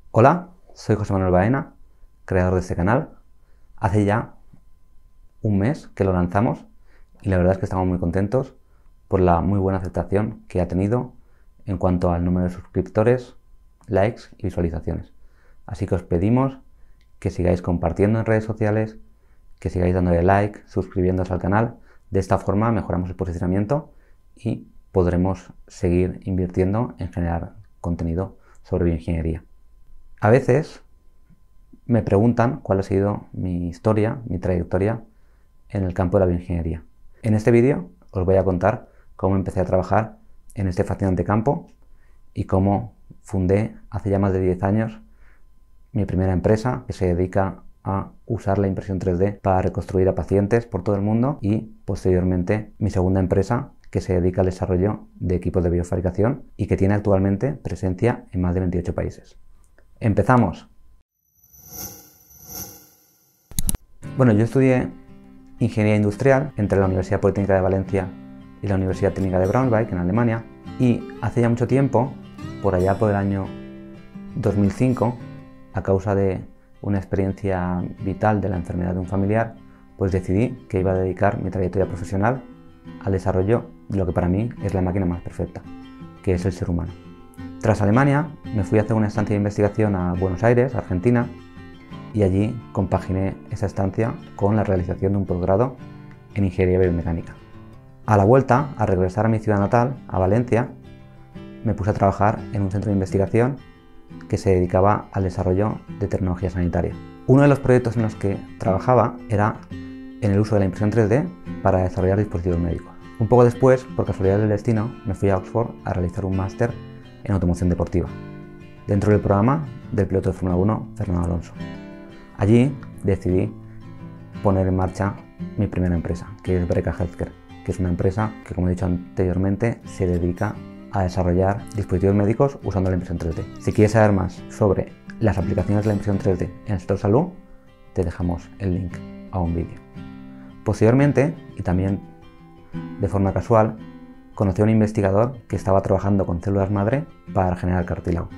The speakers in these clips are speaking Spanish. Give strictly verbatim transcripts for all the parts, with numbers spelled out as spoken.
Hola, soy José Manuel Baena, creador de este canal. Hace ya un mes que lo lanzamos y la verdad es que estamos muy contentos por la muy buena aceptación que ha tenido en cuanto al número de suscriptores, likes y visualizaciones. Así que os pedimos que sigáis compartiendo en redes sociales, que sigáis dándole like, suscribiéndose al canal. De esta forma mejoramos el posicionamiento y podremos seguir invirtiendo en generar contenido sobre bioingeniería. A veces me preguntan cuál ha sido mi historia, mi trayectoria en el campo de la bioingeniería. En este vídeo os voy a contar cómo empecé a trabajar en este fascinante campo y cómo fundé hace ya más de diez años mi primera empresa que se dedica a usar la impresión tres D para reconstruir a pacientes por todo el mundo, y posteriormente mi segunda empresa que se dedica al desarrollo de equipos de biofabricación y que tiene actualmente presencia en más de veintiocho países. ¡Empezamos! Bueno, yo estudié Ingeniería Industrial entre la Universidad Politécnica de Valencia y la Universidad Técnica de Braunschweig en Alemania, y hace ya mucho tiempo, por allá por el año dos mil cinco, a causa de una experiencia vital de la enfermedad de un familiar, pues decidí que iba a dedicar mi trayectoria profesional al desarrollo de lo que para mí es la máquina más perfecta, que es el ser humano. Tras Alemania, me fui a hacer una estancia de investigación a Buenos Aires, Argentina, y allí compaginé esa estancia con la realización de un posgrado en Ingeniería Biomecánica. A la vuelta, al regresar a mi ciudad natal, a Valencia, me puse a trabajar en un centro de investigación que se dedicaba al desarrollo de tecnología sanitaria. Uno de los proyectos en los que trabajaba era en el uso de la impresión tres D para desarrollar dispositivos médicos. Un poco después, por casualidad del destino, me fui a Oxford a realizar un máster en automoción deportiva, dentro del programa del piloto de Fórmula uno, Fernando Alonso. Allí decidí poner en marcha mi primera empresa, que es Breca Healthcare, que es una empresa que, como he dicho anteriormente, se dedica a desarrollar dispositivos médicos usando la impresión tres D. Si quieres saber más sobre las aplicaciones de la impresión tres D en el sector salud, te dejamos el link a un vídeo. Posteriormente, y también de forma casual, conocí a un investigador que estaba trabajando con células madre para generar cartílago.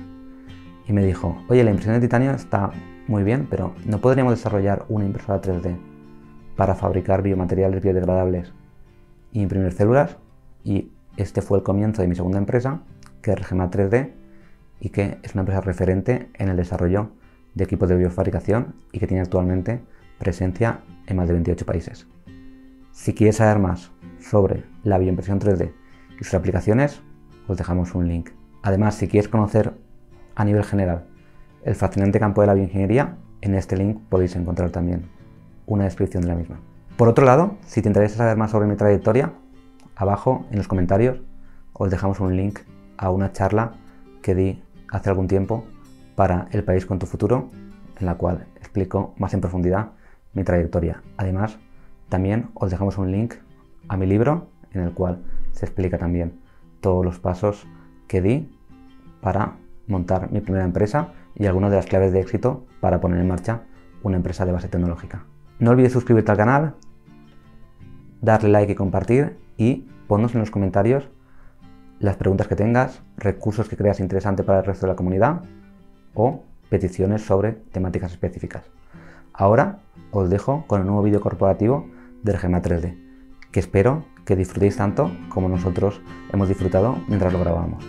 Y me dijo: oye, la impresión de titanio está muy bien, pero ¿no podríamos desarrollar una impresora tres D para fabricar biomateriales biodegradables e imprimir células? Y este fue el comienzo de mi segunda empresa, que es Regema tres D, y que es una empresa referente en el desarrollo de equipos de biofabricación y que tiene actualmente presencia en más de veintiocho países. Si quieres saber más sobre la bioimpresión tres D y sus aplicaciones, os dejamos un link. Además, si quieres conocer a nivel general el fascinante campo de la bioingeniería, en este link podéis encontrar también una descripción de la misma. Por otro lado, si te interesa saber más sobre mi trayectoria, abajo en los comentarios os dejamos un link a una charla que di hace algún tiempo para El País con tu Futuro, en la cual explico más en profundidad mi trayectoria. Además, también os dejamos un link a mi libro, en el cual se explica también todos los pasos que di para montar mi primera empresa y algunas de las claves de éxito para poner en marcha una empresa de base tecnológica. No olvides suscribirte al canal, darle like y compartir, y ponnos en los comentarios las preguntas que tengas, recursos que creas interesantes para el resto de la comunidad o peticiones sobre temáticas específicas. Ahora os dejo con el nuevo vídeo corporativo de Regema tres D, que espero que disfrutéis tanto como nosotros hemos disfrutado mientras lo grabamos.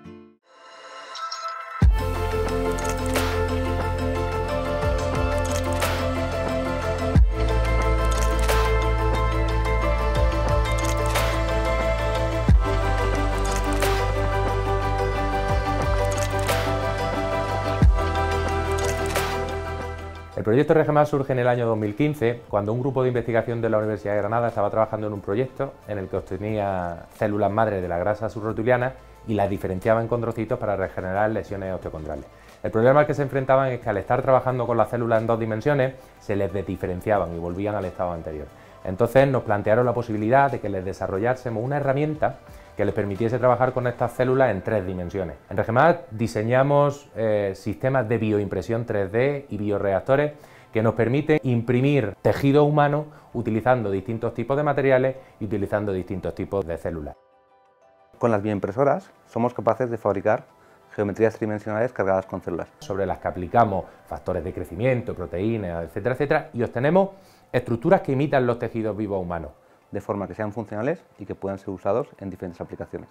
El proyecto Regema surge en el año dos mil quince, cuando un grupo de investigación de la Universidad de Granada estaba trabajando en un proyecto en el que obtenía células madre de la grasa subrotuliana y las diferenciaba en condrocitos para regenerar lesiones osteocondrales. El problema al que se enfrentaban es que al estar trabajando con las células en dos dimensiones, se les desdiferenciaban y volvían al estado anterior. Entonces nos plantearon la posibilidad de que les desarrollásemos una herramienta que les permitiese trabajar con estas células en tres dimensiones. En Regema diseñamos eh, sistemas de bioimpresión tres D y bioreactores que nos permiten imprimir tejido humano utilizando distintos tipos de materiales y utilizando distintos tipos de células. Con las bioimpresoras somos capaces de fabricar geometrías tridimensionales cargadas con células, sobre las que aplicamos factores de crecimiento, proteínas, etcétera, etcétera, y obtenemos estructuras que imitan los tejidos vivos humanos, de forma que sean funcionales y que puedan ser usados en diferentes aplicaciones.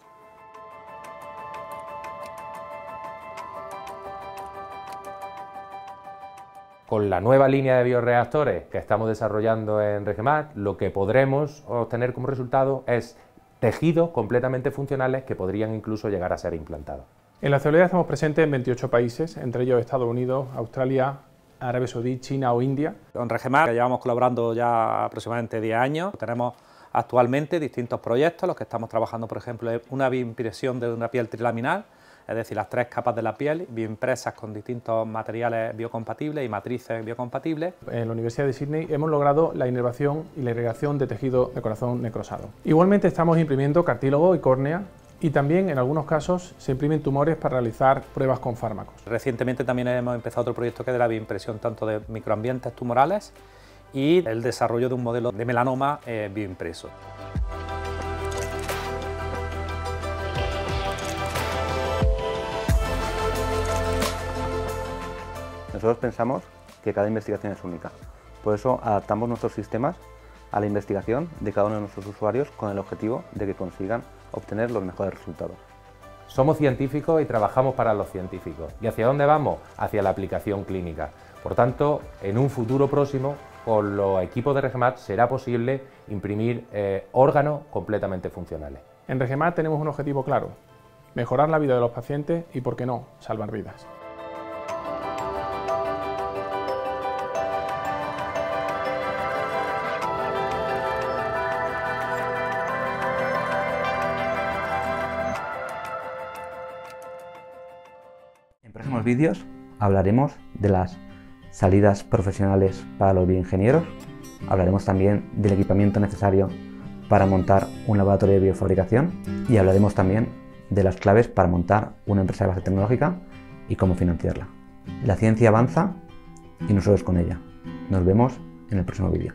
Con la nueva línea de bioreactores que estamos desarrollando en RegEmat, lo que podremos obtener como resultado es tejidos completamente funcionales que podrían incluso llegar a ser implantados. En la actualidad estamos presentes en veintiocho países, entre ellos Estados Unidos, Australia, Arabia Saudí, China o India. Con RegEmat llevamos colaborando ya aproximadamente diez años. Tenemos actualmente distintos proyectos, los que estamos trabajando, por ejemplo, es una bioimpresión de una piel trilaminar, es decir, las tres capas de la piel bioimpresas con distintos materiales biocompatibles y matrices biocompatibles. En la Universidad de Sydney hemos logrado la inervación y la irrigación de tejido de corazón necrosado. Igualmente estamos imprimiendo cartílago y córnea, y también en algunos casos se imprimen tumores para realizar pruebas con fármacos. Recientemente también hemos empezado otro proyecto que es de la bioimpresión tanto de microambientes tumorales y el desarrollo de un modelo de melanoma eh, bioimpreso. Nosotros pensamos que cada investigación es única, por eso adaptamos nuestros sistemas a la investigación de cada uno de nuestros usuarios con el objetivo de que consigan obtener los mejores resultados. Somos científicos y trabajamos para los científicos. ¿Y hacia dónde vamos? Hacia la aplicación clínica. Por tanto, en un futuro próximo, con los equipos de RegEmat será posible imprimir eh, órganos completamente funcionales. En RegEmat tenemos un objetivo claro: mejorar la vida de los pacientes y, por qué no, salvar vidas. En próximos vídeos hablaremos de las salidas profesionales para los bioingenieros, hablaremos también del equipamiento necesario para montar un laboratorio de biofabricación y hablaremos también de las claves para montar una empresa de base tecnológica y cómo financiarla. La ciencia avanza y nosotros con ella. Nos vemos en el próximo vídeo.